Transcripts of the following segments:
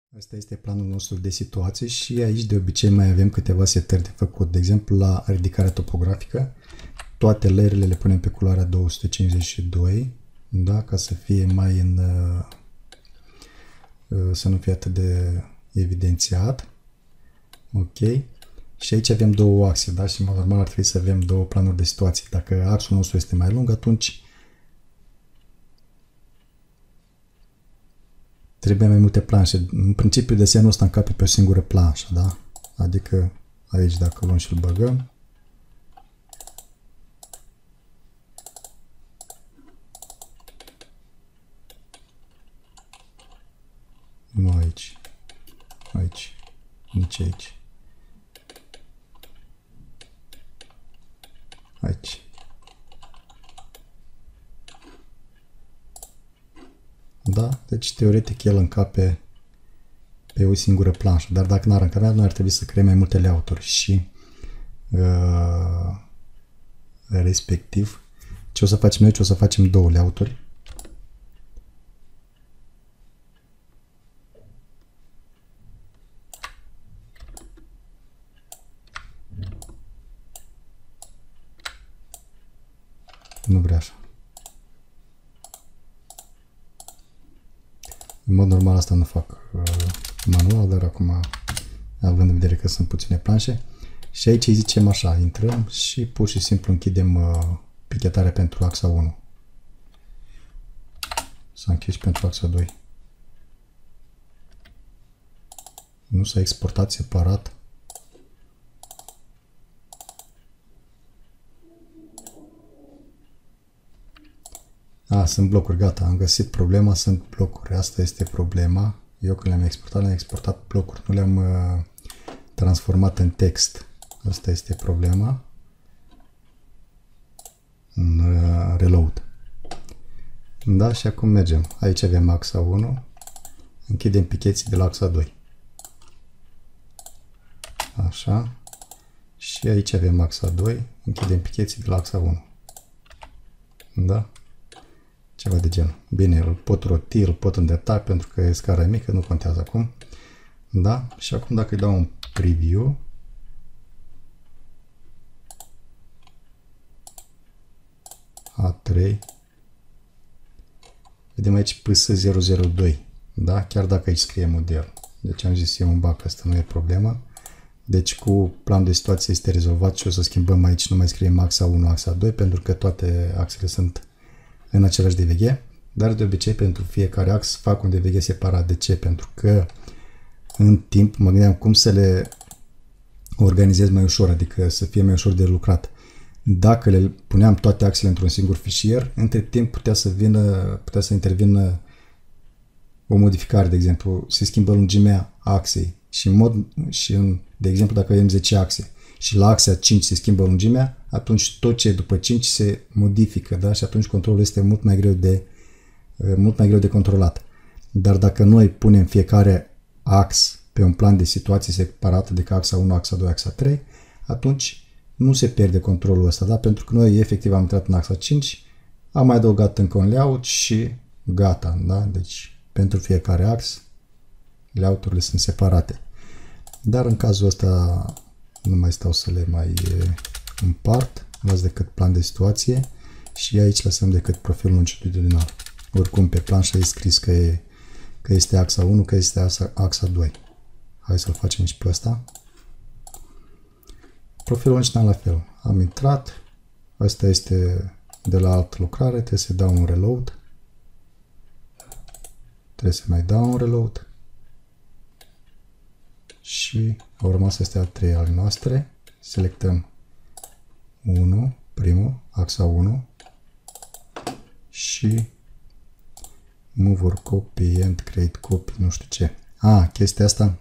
Asta este planul nostru de situație și aici de obicei mai avem câteva setări de făcut. De exemplu, la ridicarea topografică, toate layerele le punem pe culoarea 252, da? Ca să fie mai în... să nu fie atât de evidențiat. Ok. Și aici avem două axe, da? Și în mod normal ar trebui să avem două planuri de situație. Dacă axul nostru este mai lung, atunci trebuie mai multe planșe. În principiu, desenul ăsta încape pe o singură planșă, da? Adică aici, dacă luăm și îl băgăm, nu aici, aici, nici aici, aici. Da? Deci, teoretic, el încape pe o singură planșă. Dar dacă n-ar încăpea, noi ar trebui să creăm mai multe layout-uri și respectiv, ce o să facem noi? O să facem două layout-uri. Nu vrea așa. În mod normal asta nu fac manual, dar acum, având în vedere că sunt puține planșe, și aici îi zicem așa, intrăm și pur și simplu închidem pichetarea pentru axa 1. S-a închis pentru axa 2. Nu s-a exportat separat. Sunt blocuri, gata, am găsit problema, sunt blocuri, asta este problema. Eu când le-am exportat blocuri, nu le-am transformat în text. Asta este problema. Reload. Da, și acum mergem. Aici avem axa 1, închidem picheții de la axa 2. Așa. Și aici avem axa 2, închidem picheții de la axa 1. Da? Ceva de genul. Bine, îl pot roti, îl pot îndrepta pentru că e scara mică, nu contează acum. Da? Și acum dacă îi dau un preview, A3, vedem aici PS002, da? Chiar dacă aici scrie model. Deci am zis eu un bug, asta nu e problemă. Deci cu planul de situație este rezolvat și o să schimbăm aici, nu mai scriem axa 1, axa 2, pentru că toate axele sunt în același DVG, dar de obicei pentru fiecare ax fac un DVG separat. De ce? Pentru că în timp mă gândeam cum să le organizez mai ușor, adică să fie mai ușor de lucrat. Dacă le puneam toate axele într-un singur fișier, între timp putea să intervină o modificare, de exemplu, se schimbă lungimea axei de exemplu, dacă avem 10 axe și la axa 5 se schimbă lungimea, atunci tot ce e după 5 se modifică, da? Și atunci controlul este mult mai greu de controlat. Dar dacă noi punem fiecare ax pe un plan de situație separat, adică axa 1, axa 2, axa 3, atunci nu se pierde controlul ăsta, da? Pentru că noi efectiv am intrat în axa 5, am mai adăugat încă un layout și gata, da? Deci pentru fiecare ax layout-urile sunt separate. Dar în cazul ăsta nu mai stau să le mai împart, las decât plan de situație și aici lăsăm decât profilul longitudinal. Oricum pe planșă e scris că este axa 1, că este axa 2. Hai să-l facem și pe ăsta. Profilul longitudinal la fel. Am intrat, asta este de la altă lucrare, trebuie să dau un reload. Trebuie să mai dau un reload. Și au rămas astea 3 ale noastre. Selectăm 1, primul, axa 1 și move or copy and create copy, nu știu ce. Chestia asta,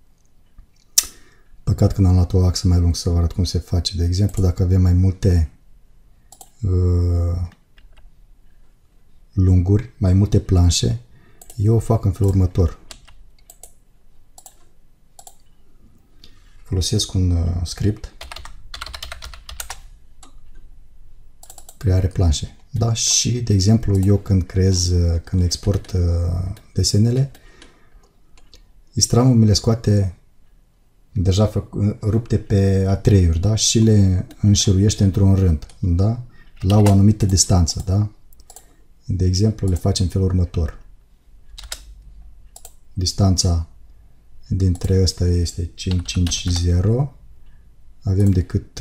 păcat că n-am luat o axă mai lungă să vă arăt cum se face. De exemplu, dacă avem mai multe lunguri, mai multe planșe, eu o fac în felul următor. Folosesc un script, creare planșe. Da? Și, de exemplu, eu când export desenele, Istramul mi le scoate deja rupte pe A3-uri, da? Și le înșiruiește într-un rând, da? La o anumită distanță, da? De exemplu, le facem în felul următor. Distanța dintre ăsta este 550. Avem decât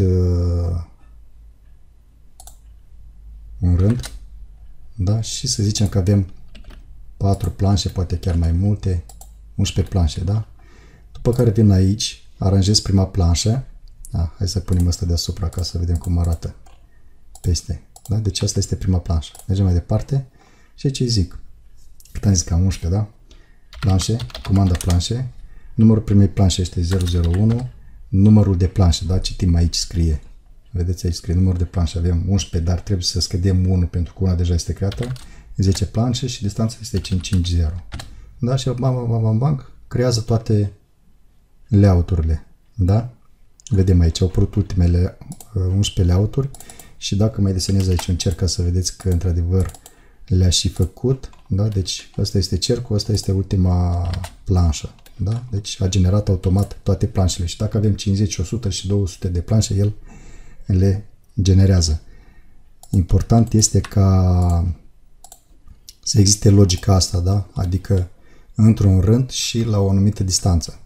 un rând, da? Și să zicem că avem 4 planșe, poate chiar mai multe, 11 planșe, da? După care vin aici, aranjez prima planșă. Hai să punem asta deasupra ca să vedem cum arată peste. Da? Deci asta este prima planșă. Mergem mai departe și aici îi zic. Cât am zis că am 11, da? Planșe, comanda planșe. Numărul primei planșe este 001. Numărul de planșe, da? Citim aici, scrie. Vedeți aici scrie numărul de planșe. Avem 11, dar trebuie să scădem 1 pentru că una deja este creată. 10 planșe și distanța este 550. Da? Și bam, creează toate layout-urile. Da? Vedem aici, au apărut ultimele 11 layout-uri și dacă mai desenez aici un cerc ca să vedeți că într-adevăr le-a și făcut, da? Deci ăsta este cercul, ăsta este ultima planșă, da? Deci a generat automat toate planșele și dacă avem 50, 100 și 200 de planșe, el le generează. Important este ca să existe logica asta, da? Adică într-un rând și la o anumită distanță.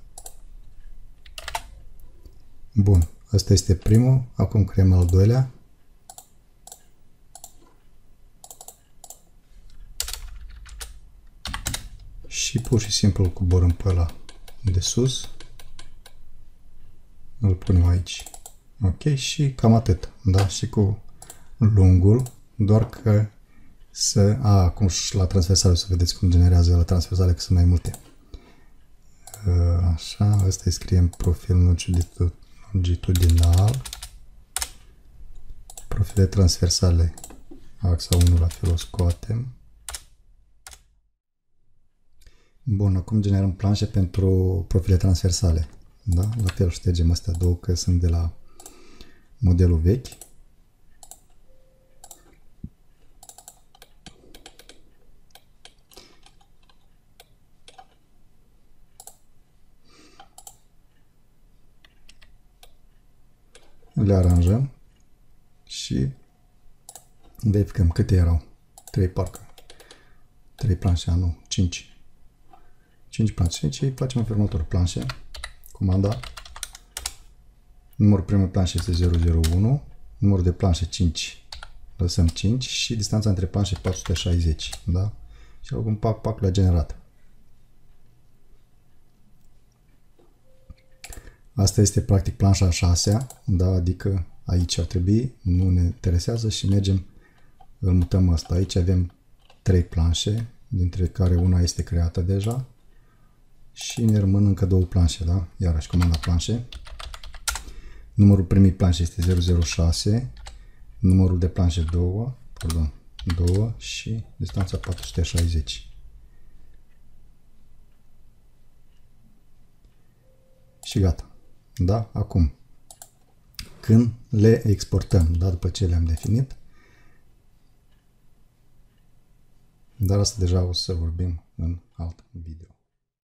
Bun, ăsta este primul, acum creăm al doilea. Și pur și simplu îl coborâm pe ăla de sus. Îl punem aici. Ok, și cam atât. Da? Și cu lungul, doar că acum și la transversale, să vedeți cum generează la transversale, că sunt mai multe. Așa, ăsta îi scriem profil longitudinal. Profile transversale, axa 1 la fel o scoatem. Bun, acum generăm planșe pentru profile transversale. Da? La fel ștergem astea două că sunt de la modelul vechi. Le aranjăm și verificăm câte erau. 3 parcă. 3 planșe, nu, 5. 5 planșe. Și facem în felul următor. Planșe, comanda, numărul primei planșe este 001, numărul de planșe 5, lăsăm 5 și distanța între planșe 460, da? Și acum pac le-a generat. Asta este practic planșa a 6-a, da? Adică aici ar trebui, nu ne interesează și mergem, îl mutăm asta. Aici avem 3 planșe, dintre care una este creată deja. Și ne rămân încă 2 planșe, da? Iarăși comanda planșe. Numărul primei planșe este 006, numărul de planșe 2 și distanța 460. Și gata. Da? Acum, când le exportăm, da? După ce le-am definit, dar asta deja o să vorbim în alt video.